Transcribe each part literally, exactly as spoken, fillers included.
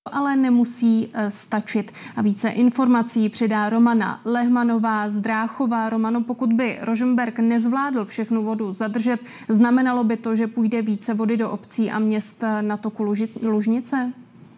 ale nemusí stačit. A více informací přidá Romana Lehmanová z Dráchova. Romano, pokud by Rožmberk nezvládl všechnu vodu zadržet, znamenalo by to, že půjde více vody do obcí a měst na toku Luži- Lužnice?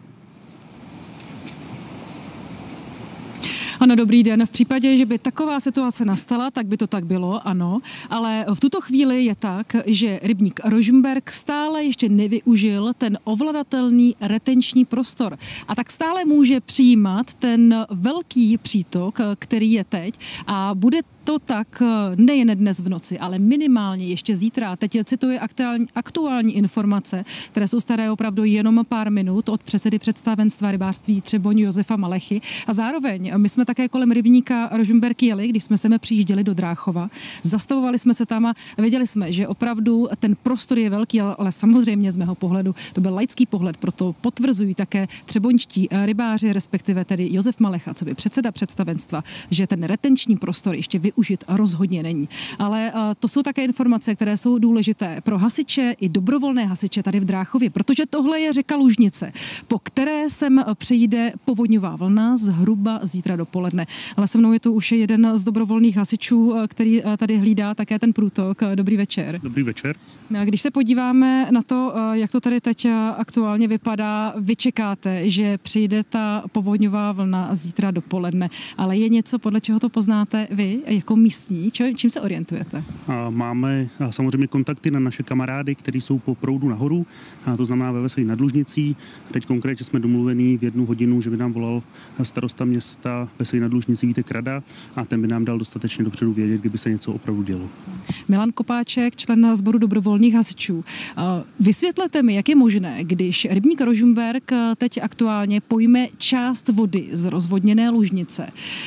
Ano, dobrý den. V případě, že by taková situace nastala, tak by to tak bylo, ano. Ale v tuto chvíli je tak, že rybník Rožmberk stále ještě nevyužil ten ovladatelný retenční prostor. A tak stále může přijímat ten velký přítok, který je teď, a bude to tak nejen dnes v noci, ale minimálně ještě zítra. Teď cituji aktuální, aktuální informace, které jsou staré opravdu jenom pár minut od předsedy představenstva rybářství Třeboň Josefa Malechy. A zároveň my jsme také kolem rybníka Rožmberk jeli, když jsme sem přijížděli do Dráchova. Zastavovali jsme se tam a věděli jsme, že opravdu ten prostor je velký, ale samozřejmě z mého pohledu to byl laický pohled, proto potvrzují také třeboňští rybáři, respektive tedy Josef Malecha, co by předseda představenstva, že ten retenční prostor ještě využit rozhodně není. Ale to jsou také informace, které jsou důležité pro hasiče i dobrovolné hasiče tady v Dráchově, protože tohle je řeka Lužnice, po které sem přijde povodňová vlna zhruba zítra dopoledne. Ale se mnou je tu už jeden z dobrovolných hasičů, který tady hlídá také ten průtok. Dobrý večer. Dobrý večer. Když se podíváme na to, jak to tady teď aktuálně vypadá, vy čekáte, že přijde ta povodňová vlna zítra dopoledne, ale je něco, podle čeho to poznáte vy jako místní? Čím se orientujete? Máme samozřejmě kontakty na naše kamarády, kteří jsou po proudu nahoru, a to znamená ve Veselí nad Lužnicí. Teď konkrétně jsme domluvení v jednu hodinu, že by nám volal starosta města Veselí nad Lužnicí Vítek Rada a ten by nám dal dostatečně dopředu vědět, kdyby se něco opravdu dělo. Milan Kopáček, člen sboru dobrovolných hasičů. Vysvětlete mi, jak je možné, když rybník Rožmberk teď aktuálně pojme část vody z rozvodněné Lužnice,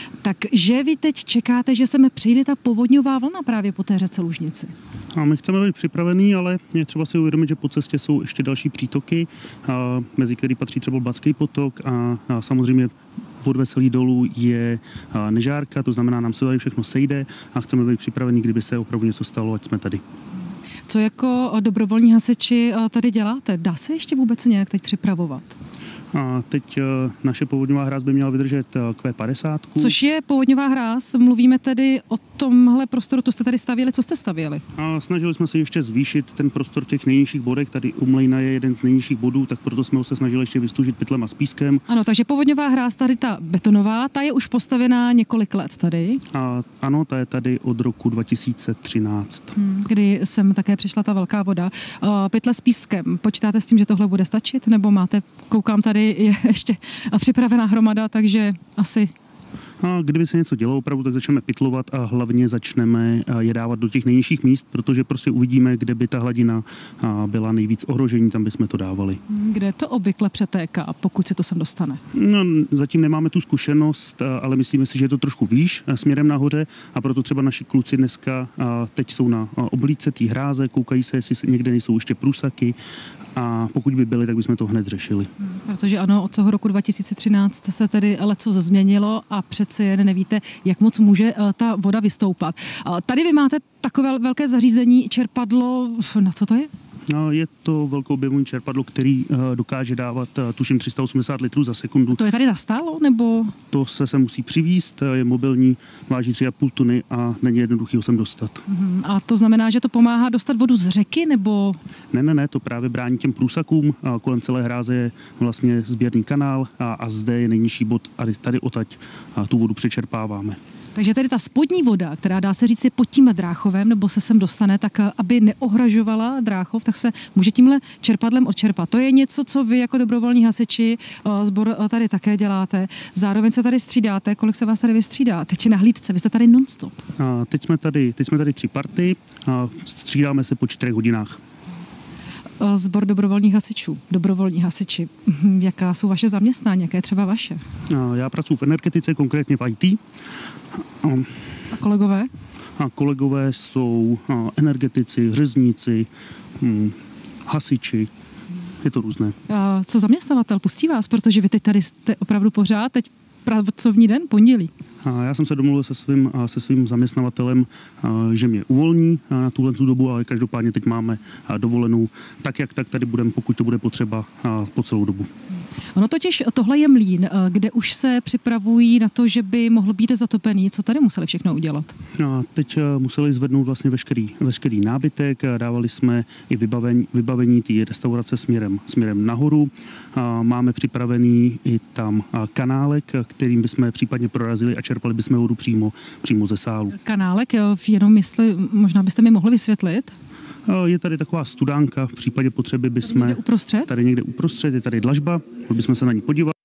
takže vy teď čekáte, že se mi přijde ta povodňová vlna právě po té řece Lužnici? A my chceme být připravení, ale je třeba si uvědomit, že po cestě jsou ještě další přítoky, mezi který patří třeba Batský potok a, a samozřejmě od Veselí dolů je Nežárka, to znamená, nám se tady všechno sejde a chceme být připravení, kdyby se opravdu něco stalo, ať jsme tady. Co jako dobrovolní hasiči tady děláte? Dá se ještě vůbec nějak teď připravovat? A teď naše povodňová hráz by měla vydržet Q padesát. Což je povodňová hráz? Mluvíme tedy o tomhle prostoru, to jste tady stavěli, co jste stavěli? A snažili jsme se ještě zvýšit ten prostor v těch nejnižších bodech. Tady u Mlejna je jeden z nejnižších bodů, tak proto jsme se snažili ještě vystužit pytlem a s pískem. Ano, takže povodňová hráz, tady ta betonová, ta je už postavená několik let tady. A ano, ta je tady od roku dva tisíce třináct. Hmm, kdy sem také přišla ta velká voda. Pytle s pískem, počítáte s tím, že tohle bude stačit? Nebo máte, koukám tady, je ještě připravená hromada, takže asi... A kdyby se něco dělo opravdu, tak začneme pytlovat a hlavně začneme je dávat do těch nejnižších míst, protože prostě uvidíme, kde by ta hladina byla nejvíc ohrožení, tam bychom to dávali. Kde to obvykle přetéká, pokud se to sem dostane? No, zatím nemáme tu zkušenost, ale myslíme si, že je to trošku výš směrem nahoře a proto třeba naši kluci dneska teď jsou na oblídce té hráze, koukají se, jestli někde nejsou ještě průsaky a pokud by byly, tak bychom to hned řešili. Protože ano, od toho roku dva tisíce třináct se tedy leco změnilo a přece jen nevíte, jak moc může ta voda vystoupat. Tady vy máte takové velké zařízení, čerpadlo, na co to je? No, je to velkoobjemový čerpadlo, který uh, dokáže dávat, uh, tuším, tři sta osmdesát litrů za sekundu. A to je tady nastálo, nebo? To se se musí přivízt, je mobilní, váží tři a půl tuny a není jednoduchý ho sem dostat. Uh-huh. A to znamená, že to pomáhá dostat vodu z řeky, nebo? Ne, ne, ne, to právě brání těm průsakům. A kolem celé hráze je vlastně sběrný kanál a, a zde je nejnižší bod a tady odtaď a tu vodu přečerpáváme. Takže tady ta spodní voda, která dá se říct je pod tím Dráchovem, nebo se sem dostane, tak aby neohražovala Dráchov, tak se může tímhle čerpadlem odčerpat. To je něco, co vy jako dobrovolní hasiči sbor tady také děláte. Zároveň se tady střídáte. Kolik se vás tady vystřídá? Teď je na hlídce, vy jste tady non-stop. A teď jsme tady, teď jsme tady tři party a střídáme se po čtyřech hodinách. Sbor dobrovolních hasičů, dobrovolní hasiči. Jaká jsou vaše zaměstnání, jaké je třeba vaše? Já pracuji v energetice, konkrétně v í té. A kolegové? A kolegové jsou energetici, řezníci, hasiči. Je to různé. A co zaměstnavatel pustí vás, protože vy teď tady jste opravdu pořád, teď pracovní den, pondělí? Já jsem se domluvil se svým, se svým zaměstnavatelem, že mě uvolní na tuhle dobu, ale každopádně teď máme dovolenou tak, jak tak tady budeme, pokud to bude potřeba po celou dobu. Ono totiž tohle je mlýn, kde už se připravují na to, že by mohl být zatopený. Co tady museli všechno udělat? A teď museli zvednout vlastně veškerý, veškerý nábytek, dávali jsme i vybavení, vybavení té restaurace směrem, směrem nahoru. A máme připravený i tam kanálek, kterým bychom případně prorazili a čerpali bychom vodu přímo, přímo ze sálu. Kanálek, jo, jenom jestli možná byste mi mohli vysvětlit? Je tady taková studánka, v případě potřeby bychom... Tady někde uprostřed? Tady někde uprostřed, je tady dlažba, bychom se na ní podívali.